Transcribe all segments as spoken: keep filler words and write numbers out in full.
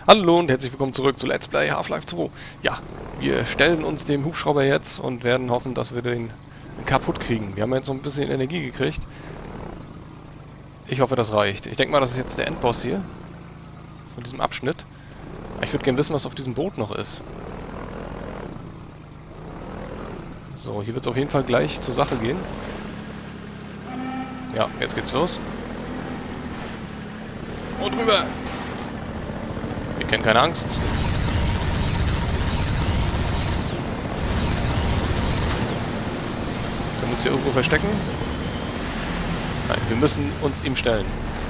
Hallo und herzlich willkommen zurück zu Let's Play Half-Life zwei. Ja, wir stellen uns dem Hubschrauber jetzt und werden hoffen, dass wir den kaputt kriegen. Wir haben jetzt so ein bisschen Energie gekriegt. Ich hoffe, das reicht. Ich denke mal, das ist jetzt der Endboss hier. Von diesem Abschnitt. Ich würde gerne wissen, was auf diesem Boot noch ist. So, hier wird es auf jeden Fall gleich zur Sache gehen. Ja, jetzt geht's los. Und rüber! Wir kennen keine Angst. Können wir uns hier irgendwo verstecken? Nein, wir müssen uns ihm stellen.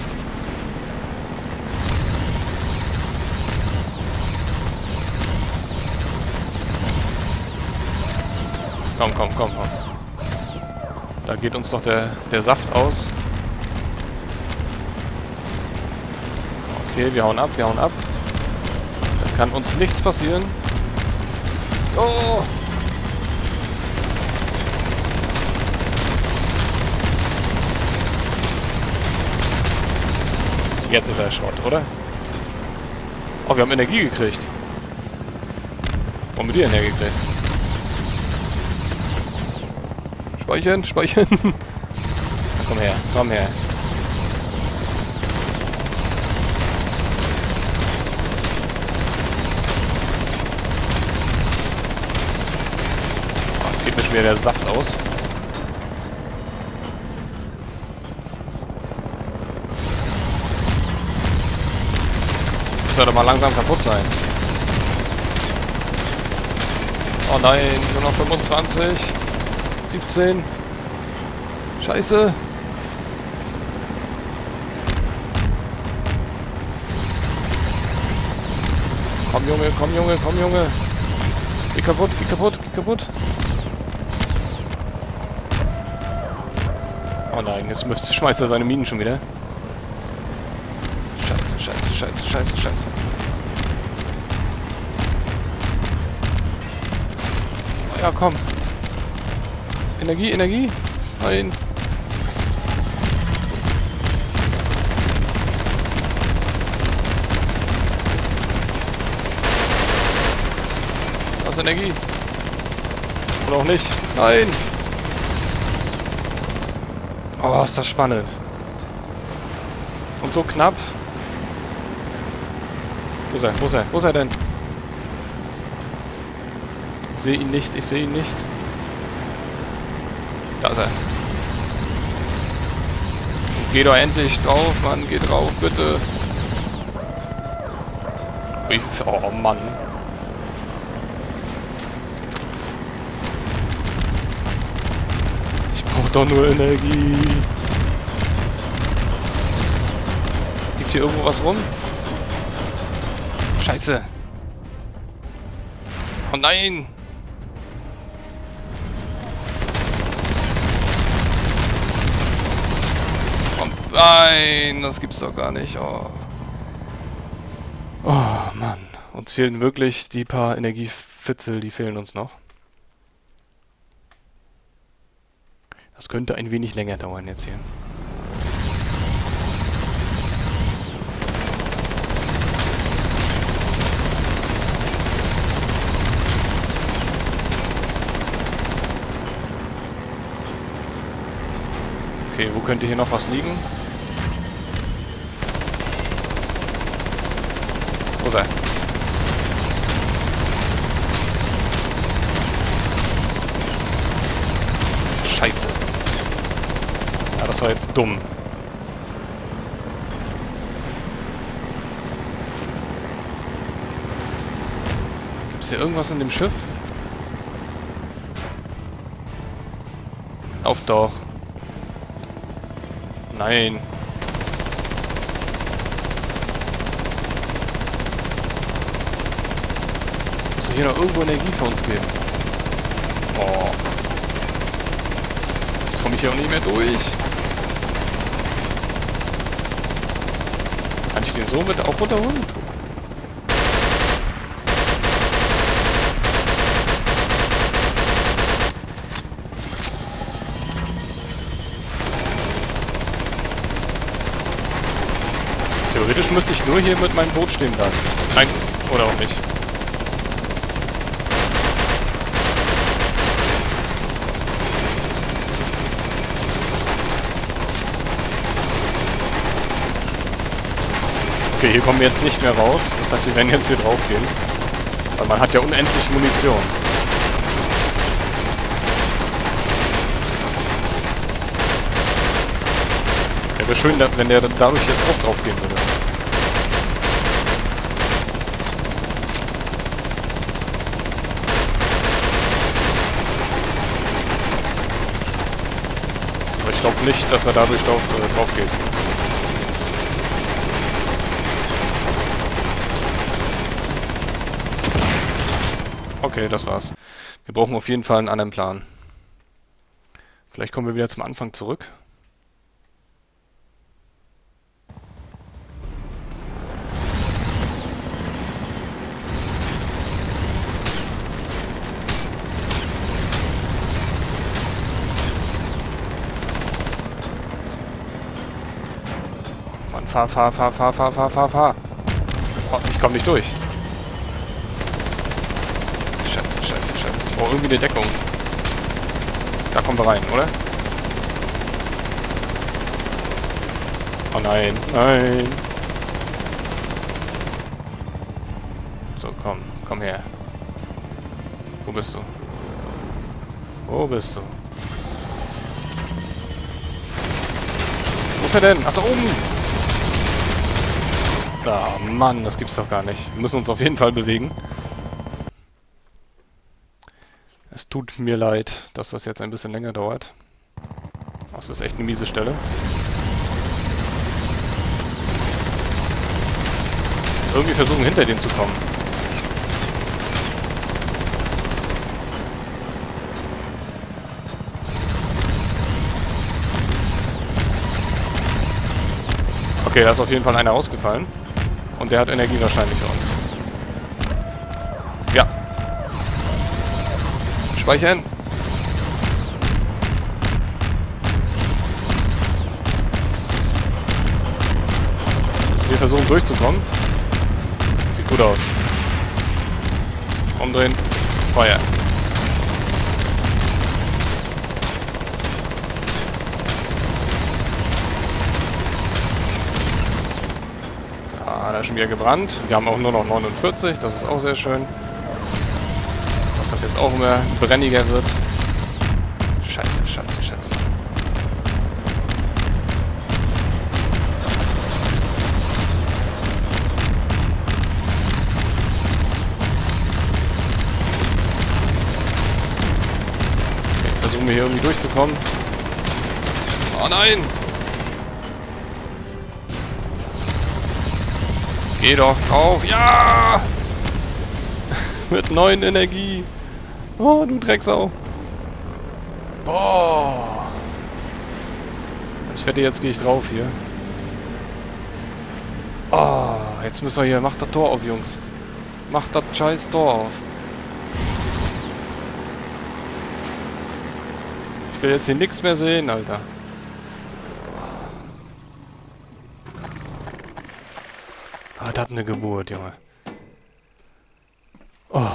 Komm, komm, komm, komm. Da geht uns doch der, der Saft aus. Okay, wir hauen ab, wir hauen ab. Da kann uns nichts passieren. Oh! Jetzt ist er Schrott, oder? Oh, wir haben Energie gekriegt. Wo haben wir die denn hergekriegt? Speichern, speichern. Na, komm her, komm her. Oh, jetzt geht mir schon wieder der Saft aus. Das soll doch mal langsam kaputt sein. Oh nein, nur noch fünfundzwanzig. siebzehn. Scheiße. Komm Junge, komm Junge, komm Junge. Geh kaputt, geh kaputt, geh kaputt. Oh nein, jetzt schmeißt er seine Minen schon wieder. Scheiße, scheiße, scheiße, scheiße, scheiße. Oh ja, komm. Energie, Energie. Nein. Was Energie? Oder auch nicht? Nein. Oh, ist das spannend. Und so knapp. Wo ist er? Wo ist er? Wo ist er denn? Ich sehe ihn nicht. Ich sehe ihn nicht. Da ist er. Geh doch endlich drauf, Mann. Geh drauf, bitte. Oh, Mann. Ich brauch doch nur Energie. Liegt hier irgendwo was rum? Scheiße. Oh nein. Nein, das gibt's doch gar nicht. Oh. Oh, Mann. Uns fehlen wirklich die paar Energiefitzel, die fehlen uns noch. Das könnte ein wenig länger dauern jetzt hier. Okay, wo könnte hier noch was liegen? Wo ist er? Scheiße. Ja, das war jetzt dumm. Gibt's hier irgendwas in dem Schiff? Auf doch. Nein. Muss hier noch irgendwo Energie für uns geben. Oh. Jetzt komme ich hier auch nicht mehr durch. Kann ich den so mit auch runterholen? Theoretisch müsste ich nur hier mit meinem Boot stehen bleiben. Nein, oder auch nicht. Okay, hier kommen wir jetzt nicht mehr raus. Das heißt, wir werden jetzt hier drauf gehen. Weil man hat ja unendlich Munition. Ja, wäre schön, wenn der dadurch jetzt auch drauf gehen würde. Aber ich glaube nicht, dass er dadurch drauf, äh, drauf geht. Okay, das war's. Wir brauchen auf jeden Fall einen anderen Plan. Vielleicht kommen wir wieder zum Anfang zurück. Mann, fahr, fahr, fahr, fahr, fahr, fahr, fahr, fahr. Oh, ich komme nicht durch. Scheiße, scheiße, scheiße. Ich brauche irgendwie eine Deckung. Da kommen wir rein, oder? Oh nein, nein. So, komm, komm her. Wo bist du? Wo bist du? Wo ist er denn? Ach, da oben! Ah, Mann, das gibt's doch gar nicht. Wir müssen uns auf jeden Fall bewegen. Es tut mir leid, dass das jetzt ein bisschen länger dauert. Das ist echt eine miese Stelle. Irgendwie versuchen, hinter denen zu kommen. Okay, da ist auf jeden Fall einer ausgefallen. Und der hat Energie wahrscheinlich für uns. Ja. Speichern. Wir versuchen durchzukommen. Sieht gut aus. Umdrehen. Feuer. Ah, da ist schon wieder gebrannt. Wir haben auch nur noch neunundvierzig. Das ist auch sehr schön. Dass das jetzt auch immer brenniger wird. Scheiße, scheiße, scheiße. Okay, versuchen wir hier irgendwie durchzukommen. Oh nein! Geh doch drauf! Ja! Mit neuen Energie! Oh, du Drecksau! Boah! Ich wette, jetzt gehe ich drauf hier. Oh, jetzt müssen wir hier... Macht das Tor auf, Jungs! Macht das scheiß Tor auf! Ich will jetzt hier nichts mehr sehen, Alter. Ah, das hat eine Geburt, Junge. Oh.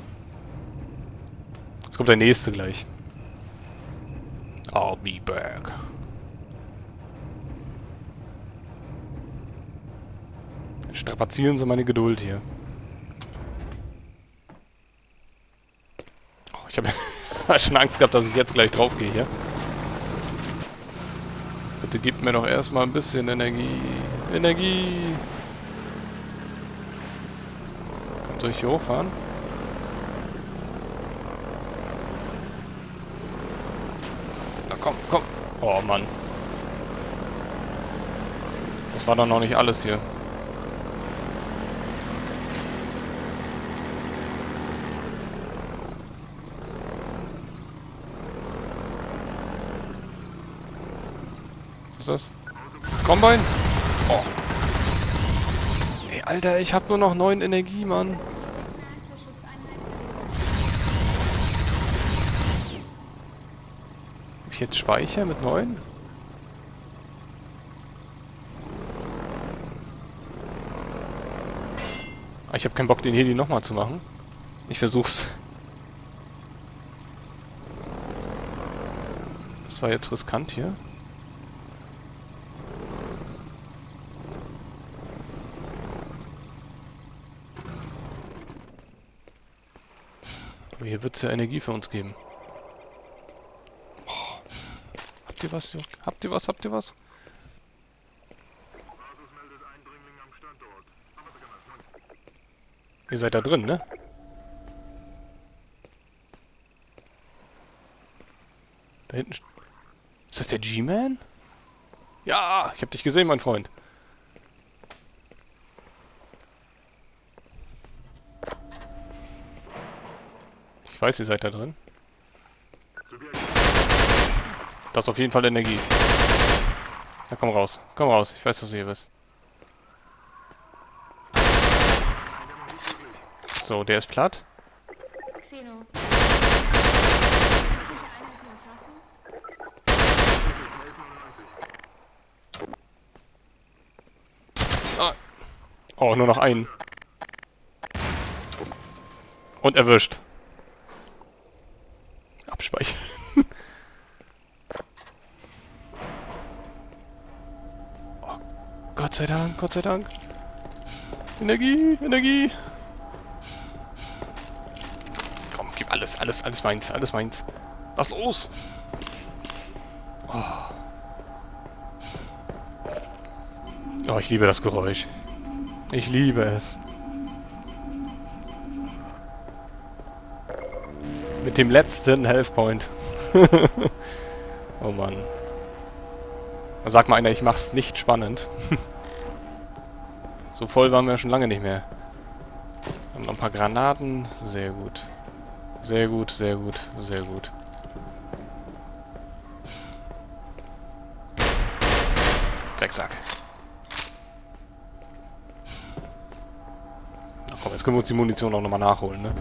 Jetzt kommt der nächste gleich. I'll be back. Strapazieren Sie meine Geduld hier. Oh, ich habe schon Angst gehabt, dass ich jetzt gleich drauf gehe hier. Bitte gebt mir doch erstmal ein bisschen Energie. Energie! Soll ich hier hochfahren? Na komm, komm. Oh Mann. Das war doch noch nicht alles hier. Was ist das? Combine? Oh. Ey, Alter, ich hab nur noch neun Energie, Mann. Hab ich jetzt Speicher mit neun? Ah, ich habe keinen Bock, den Heli nochmal zu machen. Ich versuch's. Das war jetzt riskant hier. Aber hier wird es ja Energie für uns geben. Oh. Habt ihr was? Habt ihr was? Habt ihr was? Ihr seid da drin, ne? Da hinten... Ist das der G-Man? Ja, ich hab dich gesehen, mein Freund. Ich weiß, ihr seid da drin. Das ist auf jeden Fall Energie. Na komm raus. Komm raus. Ich weiß, dass du hier bist. So, der ist platt. Ah. Oh, nur noch einen. Und erwischt. Abspeichern. Oh, Gott sei Dank, Gott sei Dank. Energie, Energie. Komm, gib alles, alles, alles meins, alles meins. Was los? Oh. Oh, ich liebe das Geräusch. Ich liebe es. Mit dem letzten Health Point. Oh Mann. Da sagt mal einer, ich mach's nicht spannend. So voll waren wir schon lange nicht mehr. Haben noch ein paar Granaten. Sehr gut. Sehr gut, sehr gut, sehr gut. Drecksack. Ach komm, jetzt können wir uns die Munition auch nochmal nachholen, ne?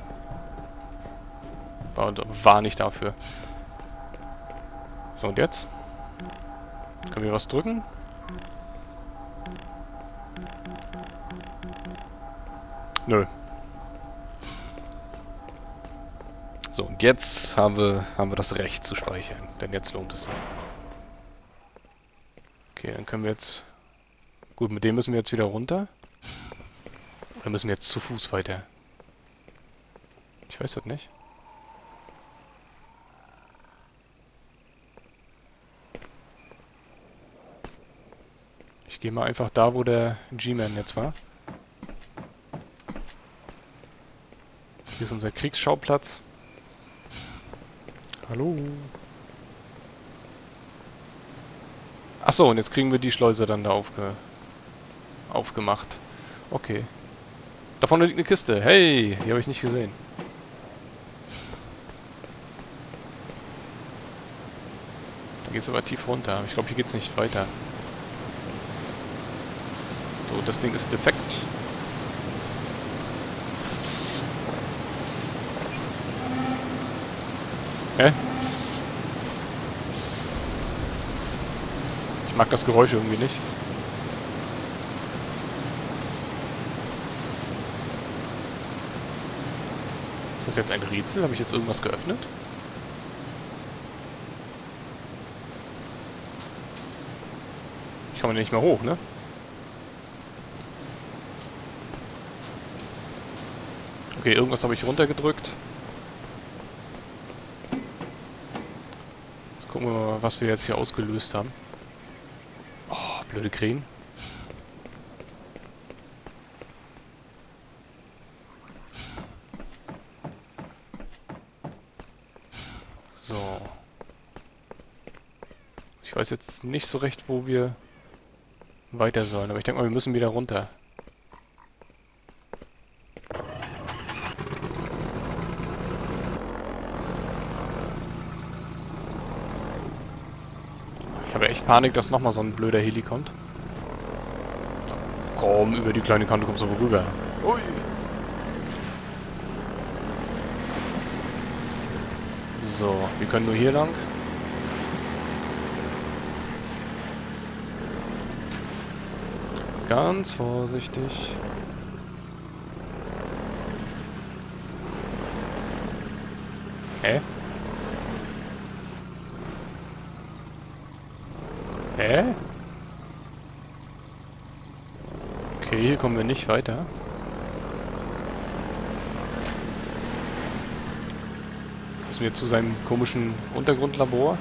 War, war nicht dafür. So, und jetzt? Können wir was drücken? Nö. So, und jetzt haben wir, haben wir das Recht zu speichern. Denn jetzt lohnt es sich. Okay, dann können wir jetzt... Gut, mit dem müssen wir jetzt wieder runter. Oder müssen wir jetzt zu Fuß weiter? Ich weiß das nicht. Ich gehe mal einfach da, wo der G-Man jetzt war. Hier ist unser Kriegsschauplatz. Hallo. Achso, und jetzt kriegen wir die Schleuse dann da aufge aufgemacht. Okay. Da vorne liegt eine Kiste. Hey, die habe ich nicht gesehen. Da geht es aber tief runter. Ich glaube, hier geht es nicht weiter. So, das Ding ist defekt. Hä? Ich mag das Geräusch irgendwie nicht. Ist das jetzt ein Rätsel? Habe ich jetzt irgendwas geöffnet? Ich komme nicht mehr hoch, ne? Okay, irgendwas habe ich runtergedrückt. Jetzt gucken wir mal, was wir jetzt hier ausgelöst haben. Oh, blöde Krähen. So. Ich weiß jetzt nicht so recht, wo wir weiter sollen, aber ich denke mal, wir müssen wieder runter. Ich habe echt Panik, dass nochmal so ein blöder Heli kommt. Komm, über die kleine Kante kommst du aber rüber. Ui. So, wir können nur hier lang. Ganz vorsichtig. Hä? Hä? Okay, hier kommen wir nicht weiter. Müssen wir zu seinem komischen Untergrundlabor?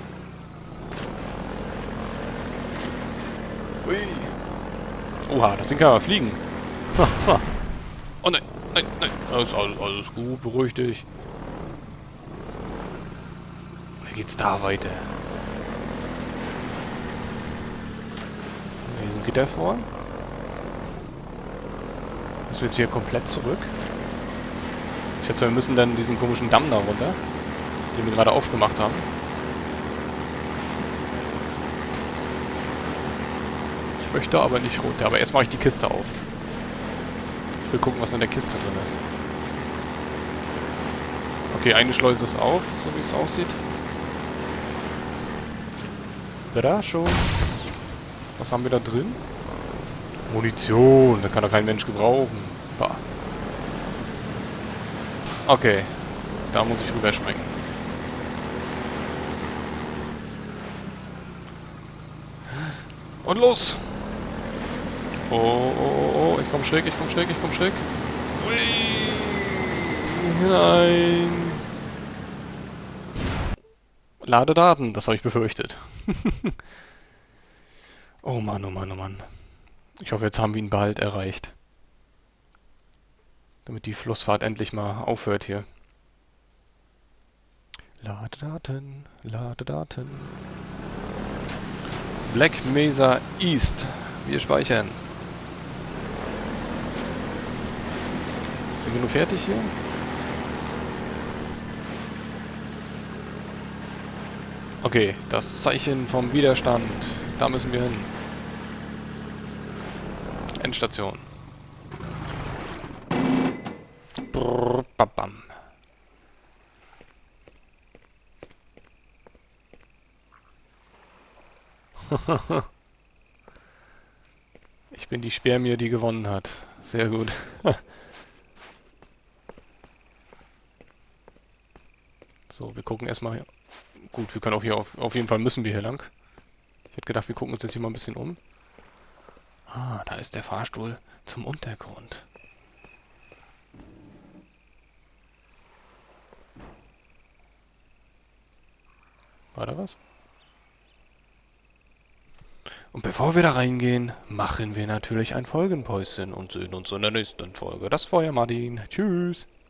Ui. Oha, das Ding kann aber fliegen. Oh nein, nein, nein. Alles, alles, alles gut, beruhig dich. Wie geht's da weiter? Hier ist ein Gitter vor. Müssen wir jetzt hier komplett zurück? Ich schätze, wir müssen dann diesen komischen Damm da runter, den wir gerade aufgemacht haben. Ich möchte aber nicht runter, aber erst mache ich die Kiste auf. Ich will gucken, was in der Kiste drin ist. Okay, eine Schleuse ist auf, so wie es aussieht. Da schon. Was haben wir da drin? Munition, da kann doch kein Mensch gebrauchen. Bah. Okay, da muss ich rüberspringen. Und los! Oh, oh, oh, oh, ich komm schräg, ich komm schräg, ich komm schräg. Ui, nein. Lade Daten, das habe ich befürchtet. Oh Mann, oh Mann, oh Mann. Ich hoffe, jetzt haben wir ihn bald erreicht. Damit die Flussfahrt endlich mal aufhört hier. Lade Daten, lade Daten. Black Mesa East. Wir speichern. Sind wir nur fertig hier? Okay, das Zeichen vom Widerstand. Da müssen wir hin. Endstation. Brrr, babam. Ich bin die Spermie, die gewonnen hat. Sehr gut. So, wir gucken erstmal hier. Gut, wir können auch hier auf, auf jeden Fall müssen wir hier lang. Ich hätte gedacht, wir gucken uns jetzt hier mal ein bisschen um. Ah, da ist der Fahrstuhl zum Untergrund. War da was? Und bevor wir da reingehen, machen wir natürlich ein Folgenpäuschen und sehen uns in der nächsten Folge. Das Feuer, Martin. Tschüss.